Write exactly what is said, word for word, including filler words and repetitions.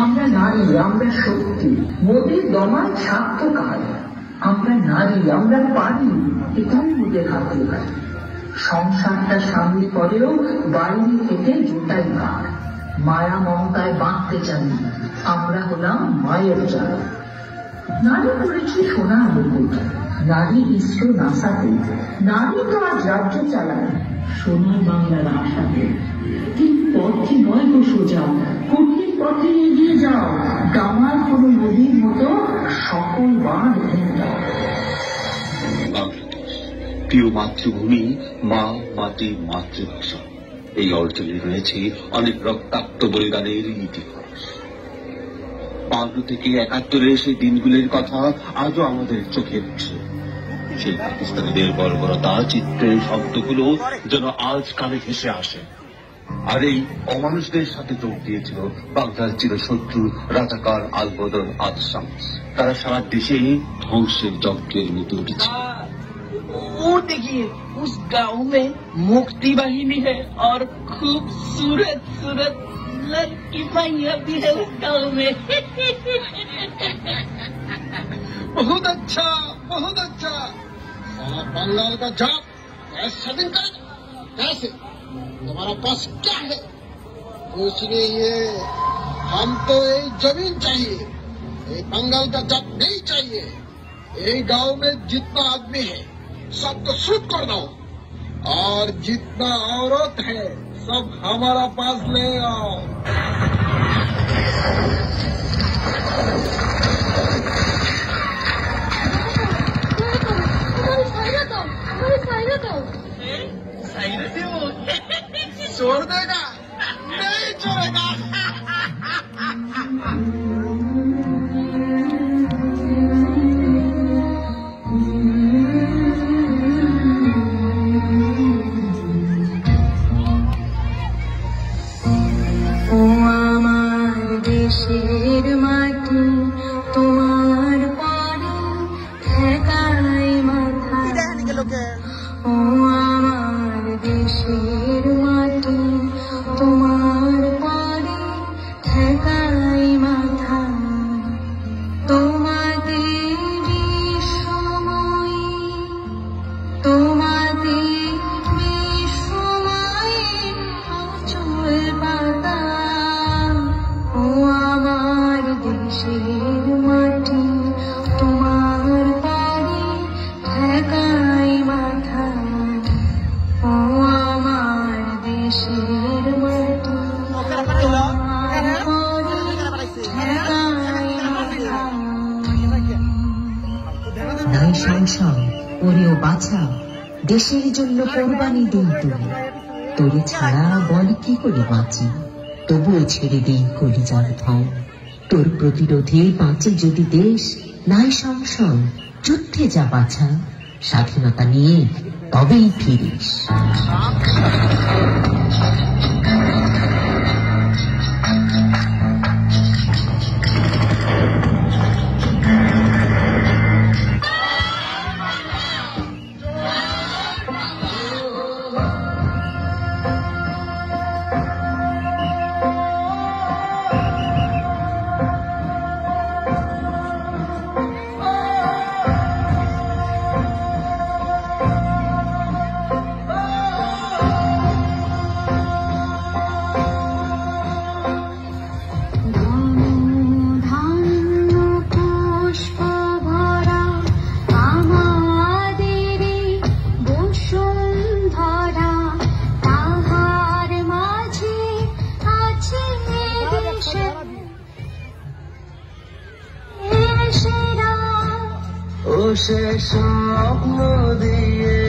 আমরা নারী, আমরা শক্তি, মোদের দমায় স্বার্থ কার। আমরা নারী, আমরা পারি, এটাই মোদের হাতে পারি। সংসারটা সামনে পরেও বাইরে থেকে জুটাই কার। মায়া মমতায় বাঁধতে চাই, আমরা হলাম মায়ের জাল। নারী করেছি সোনার মুকুট, নারী ইসরো নাসাতে, নারী তো আজ রাজ্য চালায় সোনার বাংলার আশাতে। কিন্তু পথে নয় গো সোজা, কঠিন পথে এগিয়ে যাও, গামার কোন নদীর মতো সকল বাঁধ ভেঙে দাও। প্রিয় মাতৃভূমি, মা, মাটি, মাতৃভাষা, এই অর্জনে রয়েছে অনেক রক্তাক্ত বলিদানের ইতিহাস। বাংলা থেকে একাত্তরের সেই দিনগুলির কথা আজও আমাদের চোখে ভাসে। সেই পাকিস্তানিদের বর্বরতা চিত্রের শব্দগুলো যেন আজ কানে ভেসে আসে। আর এই অমানুষদের সাথে যোগ দিয়েছিল বাংলার চিরশত্রু রাজাকার আলবদর আল শামস। তারা সারা দেশে ধ্বংসের যজ্ঞের মতো উঠেছে। वो देखिए, उस गांव में मुक्ति वाहिनी है और खूबसूरत सूरत लड़की मैया भी है उस गांव में। बहुत अच्छा, बहुत अच्छा। बंगाल का जॉब कैसे दिन कर कैसे तुम्हारा पास क्या है? कुछ नहीं है, हम तो ये जमीन चाहिए, ये बंगाल का जॉब नहीं चाहिए। ये गांव में जितना आदमी है सबको शूट कर दो, और जितना औरत है सब हमारा पास ले आओ। छोड़ देगा? नहीं छोड़ेगा। দেশের মাটি তোমার পরে ঠেকাই মাথা, ও আমার দেশের মাটি তোমার পরে ঠেকাই মাথা। তোমাদের বিশ্বময়ী, তোমাদের বিশ্বময়ী অচল পাতা, ও আমার দেশের মাটি তোমার পারে ঠেকাই মাথা, ও আমার দেশের মাটি তোমার পারে ঠেকাই মাথা। নাই সংসার ওরেও বাছা, দেশের জন্য কোরবানি দিই তুমি, তোরে ছাড়া বল কি করে বাঁচি, তবুও ছেড়ে দিই কলিজার ধন। তোর প্রতিরোধে বাঁচে যদি দেশ, নাই সংশয় যুদ্ধে যা বাছা, স্বাধীনতা নিয়ে তবেই ফিরিস। সে স্বপ্ন দিয়ে